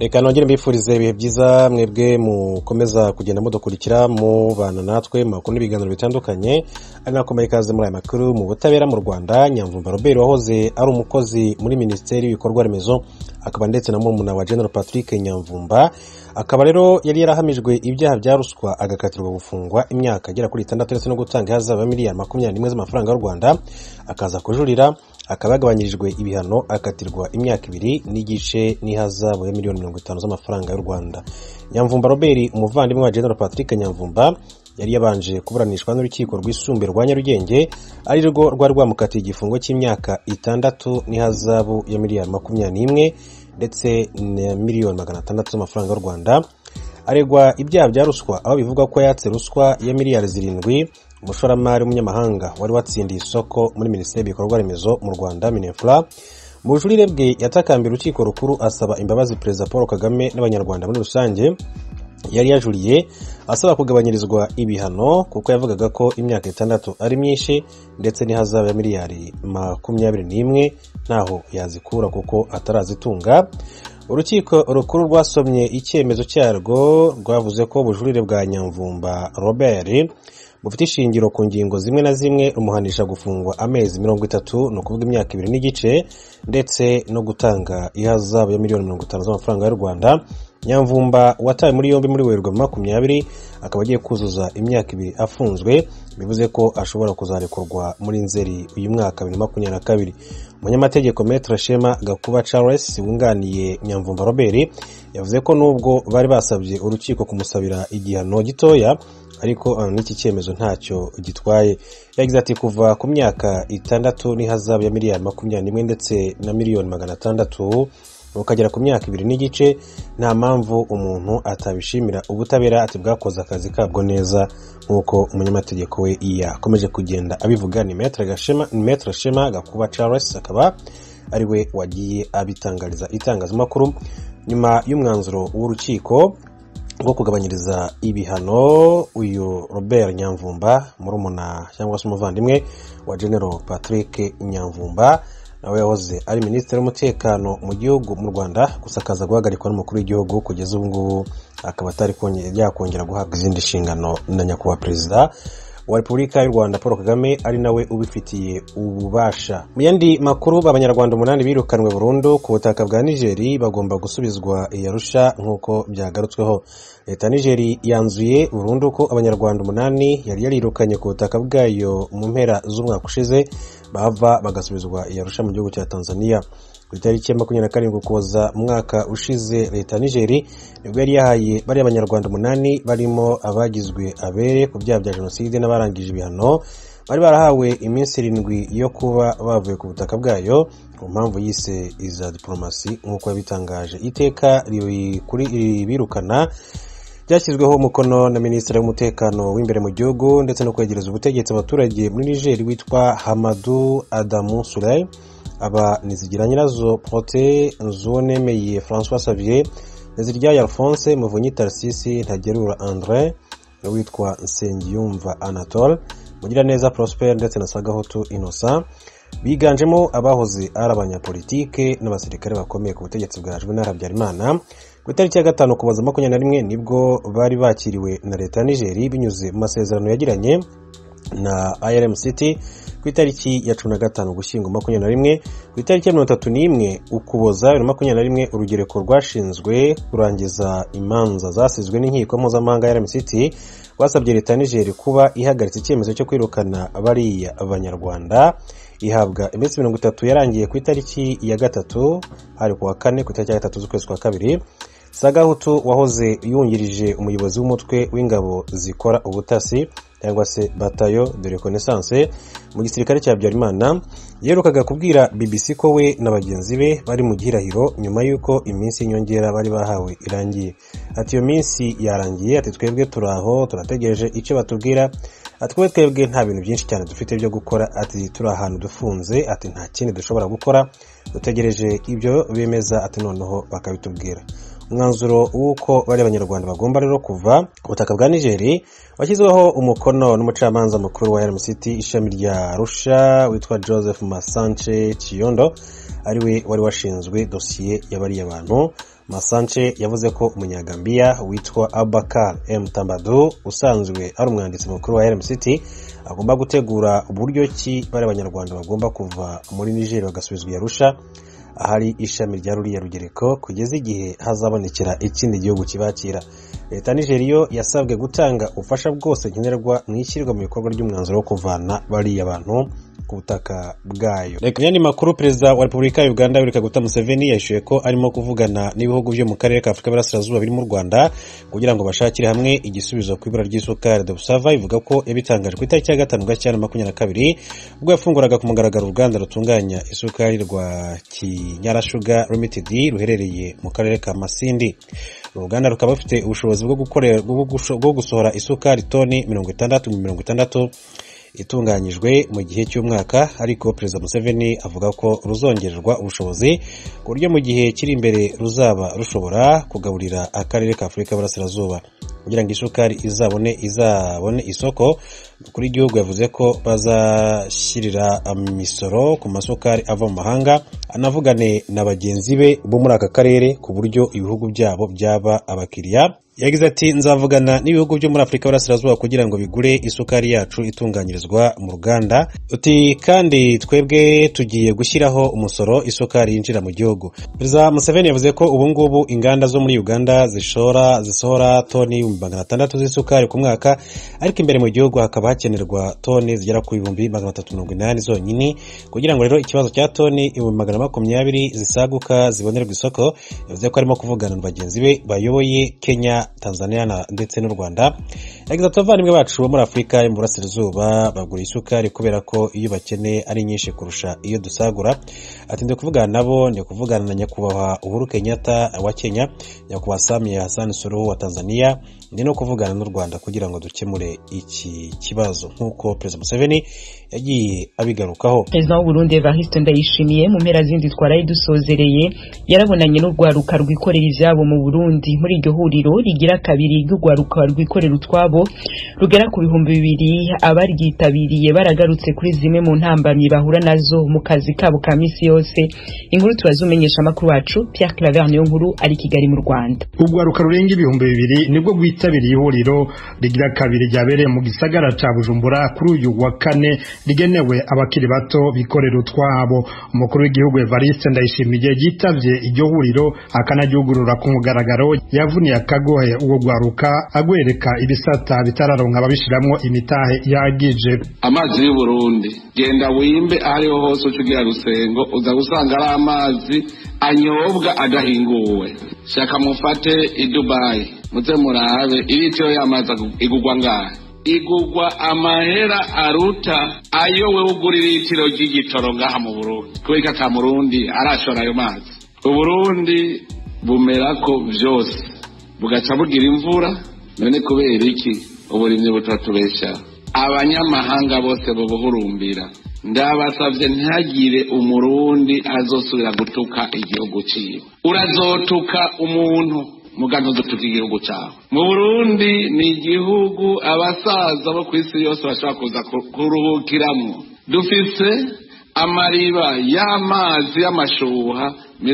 Reka nongere mbifurize ibihe byiza mwebwe mukomeza kugenda mudukurikira mubana natwe makuru n'ibiganiro bitandukanye ari nakomeye ikaze muri aya makuru mu butabera mu Rwanda. Nyamvumba Robert wahoze ari umukozi muri Minisiteri y'ibikorwa remezo akaba ndetse na murumuna wa General Patrick Nyamvumba akaba rero yari yarahamijwe ibyaha bya ruswa agakatirwa gufungwa imyaka agera kuri 6 ndetse no gutanga hazabe miliyari 21 z'amafaranga y'u Rwanda akaza kujurira akaba yagabanyirijwe ibihano akatirwa imyaka 2 n'igice n'ihazabu ya miliyoni 50 z'amafaranga y'u Rwanda. Nyamvumba Robert umuvandimwe wa General Patrick Nyamvumba yari yabanje kuburanishwa n'urukiko rwisumbuye rwa Nyarugenge ari rwo rwari rwamukatiye igifungo cy'imyaka 6 n'ihazabu ya miliyari 21 ndetse na miliyoni 600 z'amafaranga y'u Rwanda. Aregwa ibyaha bya ruswa aho bivuga ko yatse ruswa ya miliyari 7 umushoramari w'umunyamahanga wari watsindiye isoko muri Minisiteri y'ibikorwa remezo mu Rwanda Minefra. Mu bujurire bwe yatakambira urukiko rukuru asaba imbabazi Perezida Paul Kagame n'abanyarwanda muri rusange yari yajuriye asaba kugabanyirizwa ibihano kuko yavugaga ko imyaka 6 ari myinshi ndetse n'ihazabu ya miliyari 21 ntaho yazikura kuko atarazitunga. Urukiko rukuru rwasomye icyemezo cyarwo rwavuze ko ubujurire bwa Nyamvumba Robert bufite ishingiro ku ngingo zimwe na zimwe rumuhanisha gufungwa amezi 30 no kuvuga imyaka 2 n'igice ndetse no gutanga ihazabu ya miliyoni 50 z'amafaranga y'u Rwanda. Nyamvumba watawe muri yombi muri Werurwe 20 akaba agiye kuzuza imyaka 2 afunzwe bivuze ko ashobora kuzarekurwa muri Nzeri uyu mwaka 2022. Umunyamategeko Maître Shema Gakuba Charles wunganiye Nyamvumba Robert yavuze ko nubwo bari basabye urukiko kumusabira igihano gitoya ariko n'iki cyemezo ntacyo gitwaye. Yagize ati kuva ku myaka 6 n'ihazabu ya miliyari 21 ndetse na miliyoni 600 ukagera ku myaka 2 n'igice nta mpamvu umuntu atabishimira ubutabera ati bwakoze akazi kabwo neza nkuko umunyamategeko we yakomeje kugenda abivuga. Ni Maître Shema Gakuba Charles akaba ari we wagiye abitangariza itangazamakuru nyuma y'umwanzuro w'urukiko ngo kugabanyiriza ibihano uyu Robert Nyamvumba murumuna cyangwa se umuvandimwe wa General Patrick Nyamvumba nawe yahoze ari Minisitiri w'umutekano mu gihugu mu Rwanda gusakaza guhagarikwa n'umukuru w'igihugu kugeza ubu ngubu akaba atari yakongera guhabwa izindi nshingano na nyakubahwa Perezida wa Repubulika y'u Rwanda Paul Kagame ari nawe ubifitiye ububasha. Mu yandi makuru abanyarwanda 8 birukanwe burundu ku butaka bwa Niger bagomba gusubizwa i Arusha nkuko byagarutsweho. Leta Niger yanzuye burundu ko abanyarwanda 8 yari yarirukanye ku butaka bwayo mu mpera z'umwaka ushize bava bagasubizwa i Arusha mu gihugu cya Tanzania. Ku itariki ya 27 Ukuboza mwaka ushize Leta Niger nibwo yari yahaye bari abanyarwanda 8 barimo abagizwe abere ku byaha bya jenoside n'abarangije ibihano bari barahawe iminsi 7 yo kuba bavuye ku butaka bwayo ku mpamvu yise iza diplomasi nk'uko yabitangaje. Iteka kuri birukana byashyizweho umukono na Minisitiri w'umutekano w'imbere mu gihugu ndetse no kwegereza ubutegetsi abaturage muri Niger witwa Hamadou Adamou Souley. Aba Nizigira Nyirazo Prote Nzuwonemeye François Xavier Nizirya Alphonse Muvunyi Tarsisi Ntagerura André witwa Nsengiyumva Anatole Mugiraneza Prosper ndetse na Sagahotu Innocent biganjemo abahoze ari abanyapolitike n'abasirikare bakomeye ku butegetsi bwa Juvenal Habyarimana. Ku itariki ya 5 Ukuboza 21 nibwo bari bakiriwe na Leta ya Niger binyuze mu masezerano yagiranye na IRMCT ku itariki ya 15 Ugushyingo 21. Ku itariki ya 31 Ukuboza 21 urugereko rwashinzwe kurangiza imanza zasizwe n'inkiko mpuzamahanga ya IRMCT rwasabye Leta ya Niger kuba ihagaritse icyemezo cyo kwirukana bariya abanyarwanda ihabwa iminsi 30 yarangiye ku itariki ya 3 hari ku wa 4 ku itariki ya 3 z'ukwezi kwa 2. Sagahutu wahoze yungirije umuyobozi w'umutwe w'ingabo zikora ubutasi cyangwa se Bataillon de Reconnaissance mu gisirikare cya Habyarimana yerukaga kubwira BBC ko we na bagenzi be bari mu gihirahiro nyuma y'uko iminsi y'inyongera bari bahawe irangiye. Ati iyo minsi yarangiye ati twebwe turaho turategereje icyo batubwira ati twebwe nta bintu byinshi cyane dufite byo gukora ati turi ahantu dufunze ati nta kindi dushobora gukora dutegereje ibyo bemeza ati noneho bakabitubwira. Umwanzuro w'uko bari abanyarwanda bagomba rero kuva ku butaka bwa Niger washyizweho umukono n'umucamanza mukuru wa RMCT ishami rya Arusha witwa Joseph Masanche Chiyondo ariwe wari washinzwe dosiye y'abari abantu Masanche yavuze ko umunyagambia witwa Abakar M Tambadou usanzwe ari umwanditsi mukuru wa RMCT agomba gutegura uburyo ki bari abanyarwanda bagomba kuva muri Niger bagasubizwa Arusha ahari ishami rya ruriya rugereko kugeza igihe hazabonekera ikindi gihugu kibakira. Leta Nigeria yasabwe gutanga ubufasha bwose nkenerwa mu ishyirwa mu bikorwa ry'umwanzuro wo kuvana bariya abantu ku butaka bwayo. Reka nyani makuru, Perezida wa Repubulika ya Uganda Yoweri Kaguta Museveni yashuye ko arimo kuvugana n'ibihugu byo mu karere ka Afurika y'Iburasirazuba biri mu Rwanda kugira ngo bashakire hamwe igisubizo ku ibura ry'isukari. The Observer ivuga ko yabitangaje ku itariki ya 5 Gashyantare 2022 ubwo yafunguraga ku mugaragaro uruganda rutunganya isukari rwa Kinyara Sugar Limited ruherereye mu karere ka Masindi. Uruganda rukaba rufite ubushobozi bwo gusohora isukari toni 60 itunganyijwe mu gihe cy'umwaka, ariko Perezida Museveni avuga ko ruzongererwa ubushobozi ku buryo mu gihe kiri imbere ruzaba rushobora kugaburira akarere ka Afurika y'Iburasirazuba kugira ngo isukari izabone isoko. Kuri igihugu yavuze ko bazashyirira imisoro ku masukari ava mu mahanga, anavugane na bagenzi be bo muri aka karere ku buryo ibihugu byabo byaba abakiriya. Yagize ati nzavugana n'ibihugu byo muri Afurika y'Iburasirazuba kugira ngo bigure isukari yacu itunganyirizwa mu ruganda. Uti kandi twebwe tugiye gushyiraho umusoro isukari yinjira mu gihugu. Perezida Museveni yavuze ko ubu ngubu inganda zo muri Uganda zisohora toni 600 z'isukari ku mwaka, ariko imbere mu gihugu hakaba hakenerwa toni zigera ku 380 zonyine. Kugira ngo rero ikibazo cya toni 120 zisaguka zibonerwa isoko, yavuze ko arimo kuvugana na bagenzi be bayoboye Kenya, Tanzania ndetse n'u Rwanda. Yagize ati abavandimwe bacu bo muri Afurika y'Iburasirazuba bagura isukari kubera ko iyo bakeneye ari nyinshi kurusha iyo dusagura. Ati ndi kuvugana nabo, ndi kuvugana na nyakubahwa Uhuru Kenyatta wa Kenya, nyakubahwa Samia Hassan Suluhu wa Tanzania, ndi no kuvugana n'u Rwanda kugira ngo dukemure iki kibazo nk'uko Perezida Museveni yagiye abigarukaho. Perezida w'u Burundi Evariste Ndayishimiye mu mpera zindi twaraye dusozereye yarabonanye n'urwaruka rwikorera ivyabo mu Burundi. Muri iryo huriro rigira kabiri ry'urwaruka rwikorera utwabo rugera ku 2,000 abaryitabiriye baragarutse kuri zimwe mu ntambamyi bahura nazo mu kazi kabo ka misi yose. Inkuru tubazumenyesha amakuru wacu Pierre Claver niyo nkuru ari Kigali mu Rwanda. Urwaruka rurenga 2,000 nibwo rwitabiriye ihuriro rigira kabiri ryabereye mu gisagara ca Bujumbura kuri uyu wa kane rigenewe abakiri bato bikorera utwabo. Umukuru w'igihugu Evariste Ndayishimiye yitavye iryo huriro akanaryugurura ku mugaragaro. Yavuniye akagohe uwo rwaruka agwereka ibisata bitararonka ababishiramwo imitahe yagije. Amazi y'u Burundi genda wimbe ariho hose ucugira Rusengo uza gusanga ari amazi anyobwa adahinguwe. Shaka mufate i Dubai muze murabe ibityo y'amazi igugwa ngahe. Igugwa amahera aruta ayo we ugurira itiro ry'igitoro ngaha mu Burundi. Kweka ka Murundi arashora ayo mazi. Uburundi bumerako vyose bugaca bugira imvura. None kubera iki uburimyi butatubesha? Abanyamahanga bose bobuhurumbira. Ndabasavye ntihagire umurundi azosubira gutuka igihugu ciwe. Urazotuka umuntu muganzo dutuka igihugu cyawe. Mu Burundi ni igihugu abasaza bo kwisi yose bashaka kuza kuruhukiramwo. Dufise amariba y'amazi y'amashuha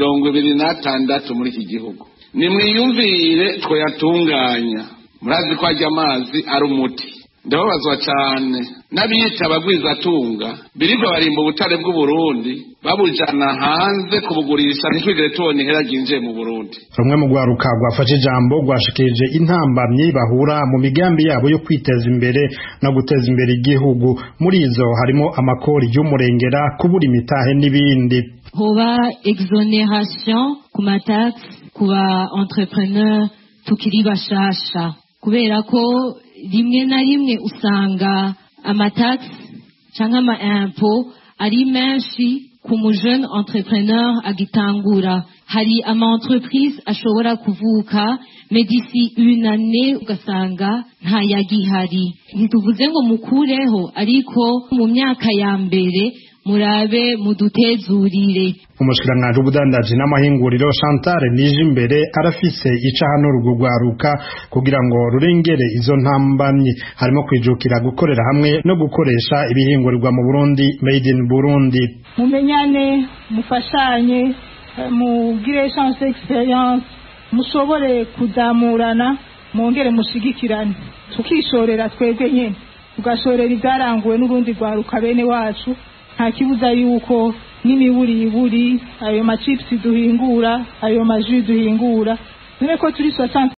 26 muri iki gihugu. Nimwiyumvire twoyatunganya. Murazi ko ajya amazi ari umuti. Ndababazwa cyane n'abiyita abagwizatunga biribwa barimba ubutare bw'u Burundi babujana hanze kubugurisha ntitwigere tubona ihera ryinjiye mu Burundi. Rumwe mu rwaruka rwafashe ijambo rwashikirije intambamyi bahura mu migambi yabo yo kwiteza imbere no guteza imbere igihugu. Muri izo harimo amakori y'umurengera, kubura imitahe n'ibindi. Hoba exoneration ku matax kuba entrepreneur tukiri bashasha, kubera ko rimwe na rimwe usanga amatax cyangwa ama impôt ari menshi ku mu jeune entrepreneur agitangura. Hari ama entreprise ashobora kuvuka medisi une année ugasanga nta yagihari. Ntituvuze ngo mukureho, ariko mu myaka ya mbere murabe mudutezurire. Umushikiranganje w'ubudandaji n'amahinguriro Chantal Nijimbere arafise icahano rugwaruka kugira ngo rurengere izo ntambamye, harimo kwijukira gukorera hamwe no gukoresha ibihingurirwa mu Burundi, made in Burundi. Mumenyane, mufashanye, mugire chance experience mushobore kuzamurana mwongere mushigikirane tukishorera twebwe nyene tugashorera ibyaranguwe n'urundi rwaruka bene wacu nta kibuza yuko n'imiburiburi ayo machips duhingura ayo maji duhingura none ko turi 60